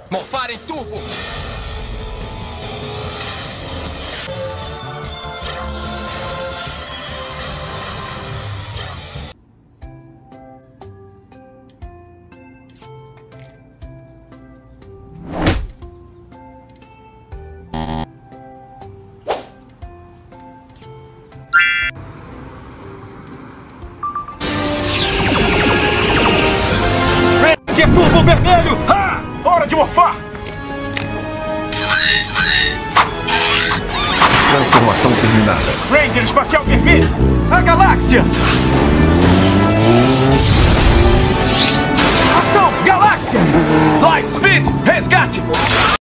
Morfar em turbo! Ranger Turbo Vermelho! Ha! Hora de morfar! Transformação terminada. Ranger Espacial Vermelho! A galáxia! Ação! Galáxia! Light Speed! Resgate!